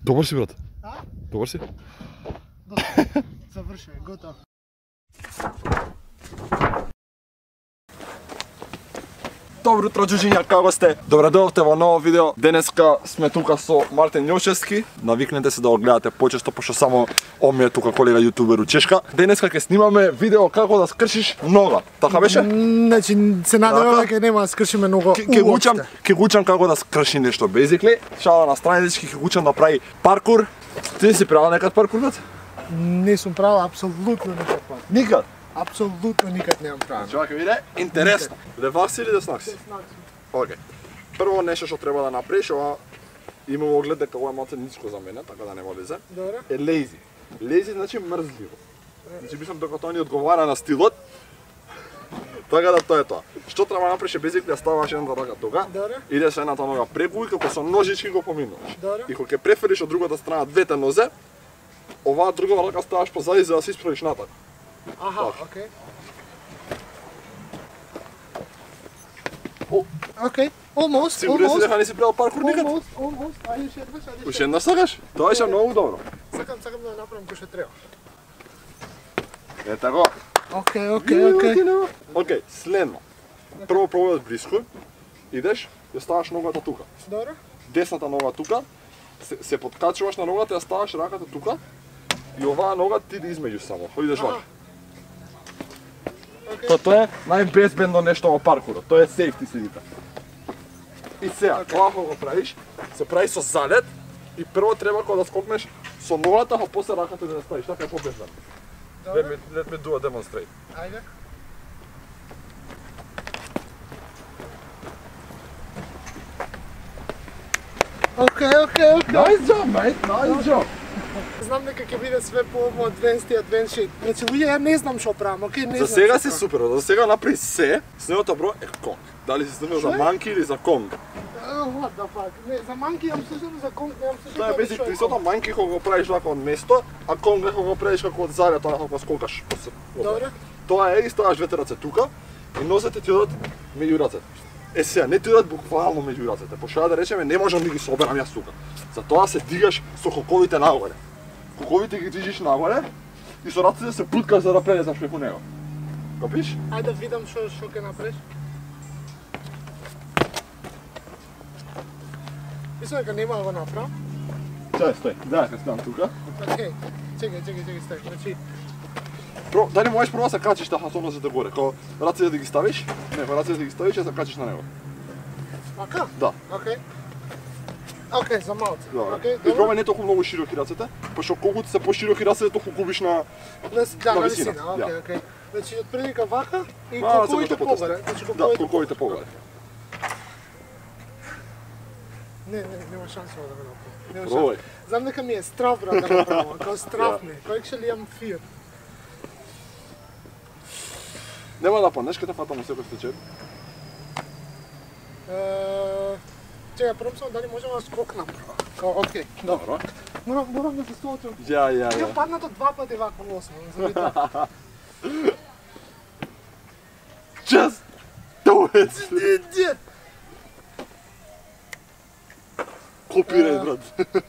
Добар си, брат. А? Добар си. Завршено, готово. Добро утро, джуджиња, како сте? Добре дојдовте во ново видео. Денеска сме тука со Мартин Јошевски. Навикнете се да го гледате почесто, пошто само он ми е тука колега јутубер у Чешка. Денеска ќе снимаме видео како да скршиш нога. Така беше? Значи, се надеваме дека нема да скршиме много Ќе го учам како да скрши нешто basically. Шала на страна дечки, ќе го учам да прави паркур. Ти си правил некад паркур, брат? Не сум правил апсолутно никад паркур. Никад. Апсолутно никад немам правил. Чувака виде, интересно. Левак си или деснак си? Океј. Прво нешто што треба да направиш, ова имам оглед дека ова е малце ниско за мене, така да не ме влезе. Добре. Е lazy. Lazy значи мрзливо. Значи мислам дека тоа ни одговара на стилот. Така да тоа е тоа. Што треба да направиш е basically да ставаш едната рака тука. Добре. Идеш со едната нога преку и како со ножички го поминуваш. Добре. И кога ќе префрлиш од другата страна двете нозе, оваа друга рака ставаш позади за да се исправиш натаму. Аха, окей. О, Окей, almost, сигурен си almost. дека не си правил паркур никад? Almost. Ајде уште еднаш, ајде Уште еднаш сакаш? Тоа беше многу добро. Сакам да ја направам кој што треба. Е тако. Окей. Океј, следно. Прво пробај од блиску. Идеш, ја ставаш ногата тука. Добро. Десната нога тука. Се подкачуваш на ногата, ја ставаш раката тука. И оваа нога ти да измеѓу само. Идеш вака. Тоа е најбезбедно нешто во паркурот. Тоа е safety седите. И сега, тоа кога го правиш, се прави со залет и прво треба кога да скокнеш со ногата, а после раката да ставиш. Така е побезбедно. Let me do a demonstrate. Ајде. Окей. Nice job, mate. Nice job. Знам дека ќе биде све по advanced и advanced shit. Значи, луѓе, ја не знам што правам, окей, не За знам. сега што си правам. супер, за сега направи се, следното бро е конг. Дали си снемил за манки или за конг? What the fuck? Не, за манки јам слушано, за конг немам слушано. Тоа е basically сото манки кога го правиш вака од место, а конг кога го правиш како од зале, тоа како скокаш. Добре. Тоа е и ставаш двете раце тука и нозете ти одат меѓу рацете. Е сега, не ти одат буквално меѓу рацете, пошто да речеме не можам да ги соберам јас тука. Затоа се дигаш со коковите нагоре. Коковите ги движиш нагоре и со рацете се буткаш за да прелезаш преку него. Копиш? Ајде да видам што ќе направиш. Мислам дека нема да го направам. Стој, да, ќе ставам тука. Окей. Чекај, стай. Значи, Дали можеш прво да се качиш таха со нозете горе, као рацете да ги ставиш? Не, рацете да ги ставиш и да се качиш на него. вака? Да. Окей, за малце. Добре. Окей, И пробај не толку многу широки рацете, пошто колкото се пошироки рацете, толку губиш на Да, на на висина, висина, ја. окей. Значи, од прилика вака и Малце коковите го потесни. погоре. Значи, Да, коковите погоре. Не, нема шанса да го направам. Нема Пробај. шанса. Знам дека ми е страв, брат, да го направам. Као страв ми. Као actually имам fear. Нема да паднеш, ке те фатам во секој случај. Чекај, прво само дали можам да скокнам. Као, окей. Добро. Морам да се соочам. Ја. Ја паднато два пати вака лосно, заради тоа. Just do it. Копирај, брат.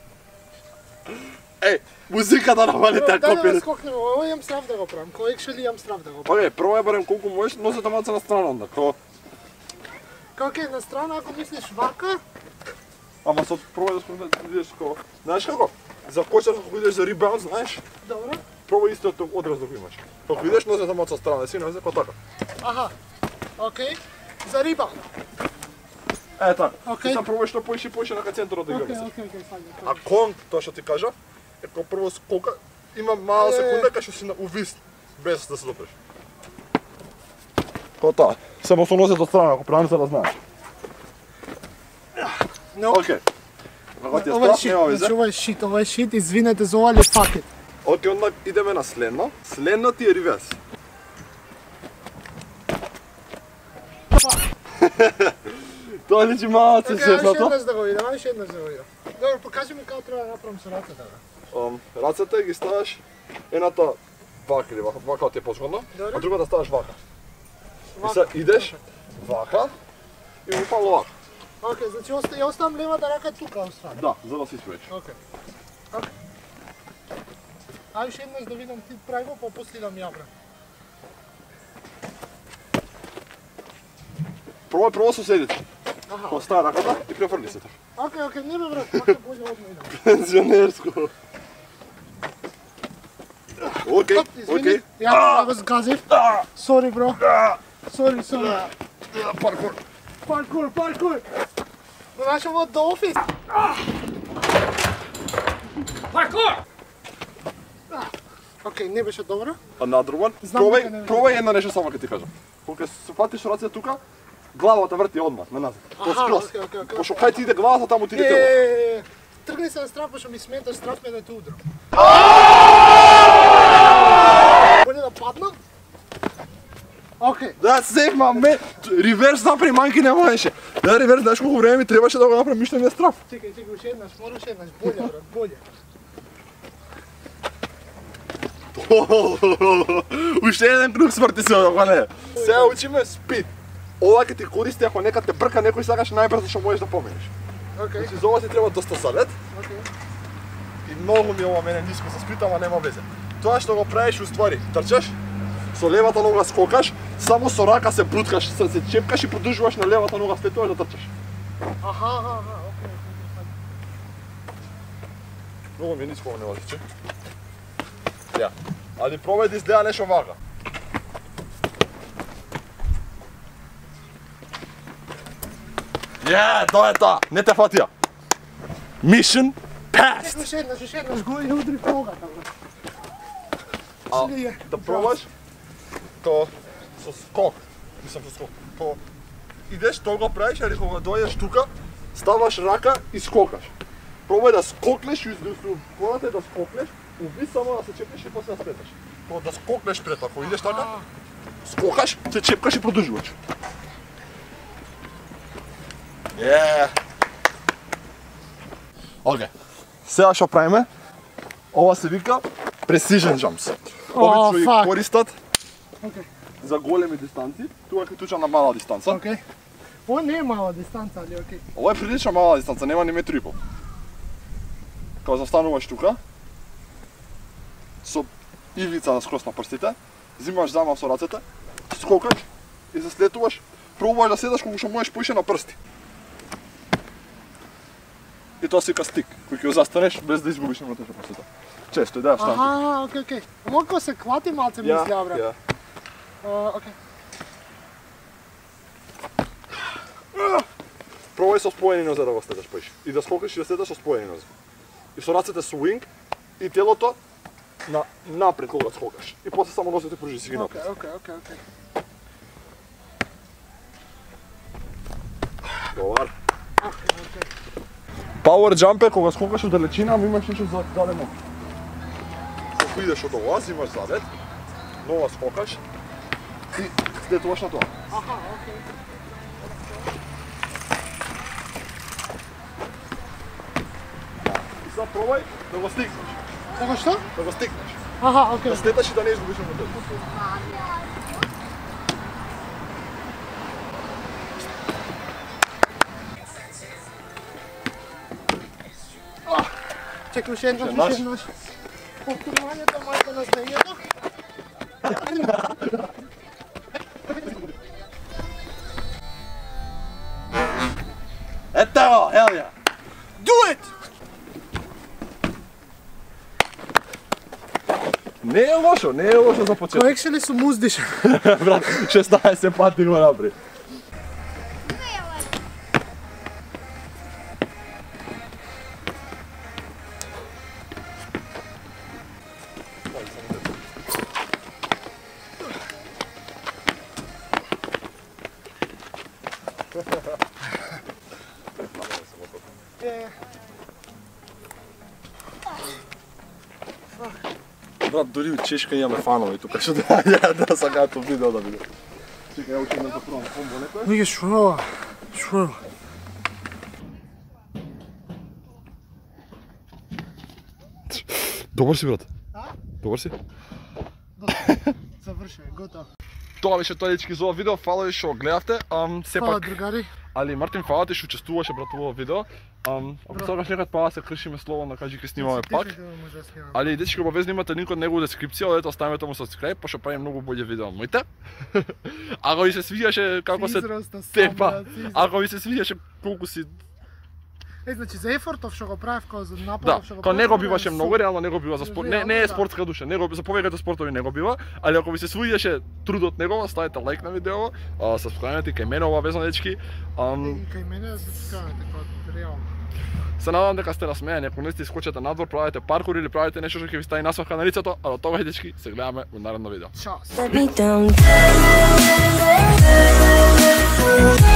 Еј, музика да намалите Дај да копирај. скокнем, ово имам страв да го правам. Као actually имам страв да го правам. Океј, прво е барем колку можеш, носете малце на страна онда, као Као окей, на страна ако мислиш вака, ама со пробај да скокнеш како. Знаеш како? За кочар како идеш за ребаунд, знаеш? добро. Пробај истиот одраз да го имаш. Како идеш носете малце страна, си нозе како така. Аха. Окей. За рибаунд. Е така. Окей. И сам пробај што поише на центарот да Окей, играме. сваѓам. А конг, тоа што ти кажав, е кога прво скока, има мала секунда кај што си на увис без да се допреш. Тоа тоа. Само со носет од страна, ако правам се да знаеш. Но, Океј. Ако ти е ова е страх, шит, нема везе. значи ова е шит, извинете за ова, али fuck it. Океј, онда идеме на следно. Следно ти е реверс. Тоа личи малце Океј, ајде сесното. еднаш да го видам, ајде еднаш да го видам. Добро, покажи ми како треба да направам со рацете. Рацете ги ставаш едната вака или вака ти е позгодно, Добре. а другата ставаш вака. И Вака. сега идеш вака и буквално вака. Океј, значи ја оставам левата рака тука, острана. Да, за да се исправиш. Океј. Ај уште еднаш да видам ти прави го, па после да ми јавра. Пробај прво соседите. Аха. Остави раката и префрли се. Окей, не бе брат, оке болje одма идам. Пензионерско. Окей, окей. Ја го сгазив. Сори бро. Сори. Паркур. Паркур. Знаеш ово до офис? Parkour! Окей, не беше добро. Another one. Знам дека не Пробај едно нешто само ќе ти кажам. Кога се фатиш рација тука, главата врти одмah на назад. Скрос. окей. Пошто кај ти иде главата, таму ти иде тело. Тргни се на страх, пошто ми сметаш страх ме да те удрам. Болje да паднам? Окей. Да, сейф, маме. Реверс направи, манки не можеше. Да, реверс, знаеш колко време ми требаше да го направим, ништо ми е страв. Чекај, уште еднаш, мора уште еднаш. Болje, брат, болje. Уште еден круг смрти се од не. Сега учиме спид. Ова ќе ти користи ако нека те брка некој сакаш најбрзо што можеш да поменеш. Окей. Значи за ова ти треба доста савет Окей. и многу ми ова мене ниско се спит, ама нема везе. Тоа што го правиш уствари, трчаш, со левата нога скокаш, само со рака се буткаш, се чепкаш и продолжуваш на левата нога след тоа да трчаш. Аха, окей. Многу ми е ниско ова не отиче. Ја. Ајде пробај да изгледа нешто вака. Тоа е тоа. Не те фатија. Mission passed. Уште еднаш, го ја удрив ногата, брат. А, Слие. да пробаш то со скок. Мислам со скок. То идеш, тоа го правиш, али кога дојдеш тука, ставаш рака и скокаш. Пробај да скокнеш, планата е да скокнеш, уби само да се чепнеш и после да спреташ. То да скокнеш пред, ако идеш така, скокаш, се чепкаш и продолжуваш. Окей. Сега што правиме? Ова се вика precision jumps. Обично ги fuck. користат Окей. за големи дистанци, тука ќе туча на мала дистанца. Окей. Ова не е мала дистанца, али окей. Ова е прилично мала дистанца, нема ни метри и пол. Кога застануваш тука, со ивица скрос на прстите, зимаш замав со рацете, скокаш и се слетуваш, пробуваш да седаш колку што можеш поише на прсти. И тоа се вика стик, кој ќе го застанеш без да изгубиш на прстите. Често, да, штанки. Аха, окей. Моко се клати малце мисля, брат. Окей. Пробај со споени нозе да го следаш поише. И да скокаш и да следаш со споени нозе. И со рацете свинг и телото напред кога скокаш. И после само носите пружи си ги напред. Окей. Добар. Power jump е кога скокаш од далечина, ама имаш нешто за даден ног. Ако идеш од ова, имаш завет, нова скокаш и слетуваш на тоа. Аха, окей. И сега пробај да го стигнеш. Така што? Да го стигнеш. Аха, окей. Да слеташ и да не изгубиш мотор. Чекай, уште еднаш. Повторувањето мајка на снегето. Ето го, hell yeah! Do it! Не е лошо за почеток. Actually сум уздишен. Брат, 16 пати го направи. Брат, дори у Чешка имаме фанови тука, што да сакаат видео да видат. Чекај, ја учим да пробам комбо некој. Виге шврла. Добар си, брат. А? Добар си. Завршено, готово. Тоа беше тоа, дечки, за ова видео. Фала ви што го гледавте. Фала, другари. али Мартин Фалатиш учествуваше брат во видео. Ако сакаш некад па се кршиме словно, кажи ке снимаме пак. Али дечки обавезно имате линк од неговата дескрипција, одете оставете му subscribe, пошто прави многу боље видео од моите. Ако ви се свиѓаше како се тепа, ако ви се свиѓаше колку си значи за ефортов што го правев, кога за напоров да, што го кога не го биваше многу, реално не го бива за спорт, не е да. спортска душа, не го за повеќето спортови не го бива, али ако ви се свиѓаше трудот негова, ставете лайк на видео, сабскрајбнете кај мене обавезно дечки. И кај мене сабскрајбнете како реално. Се надам дека сте насмејани, ако не сте искочете надвор, правите паркур или правите нешто што ќе ви стави насмех на лицето, а до тогаш дечки се гледаме во наредно видео. Чао.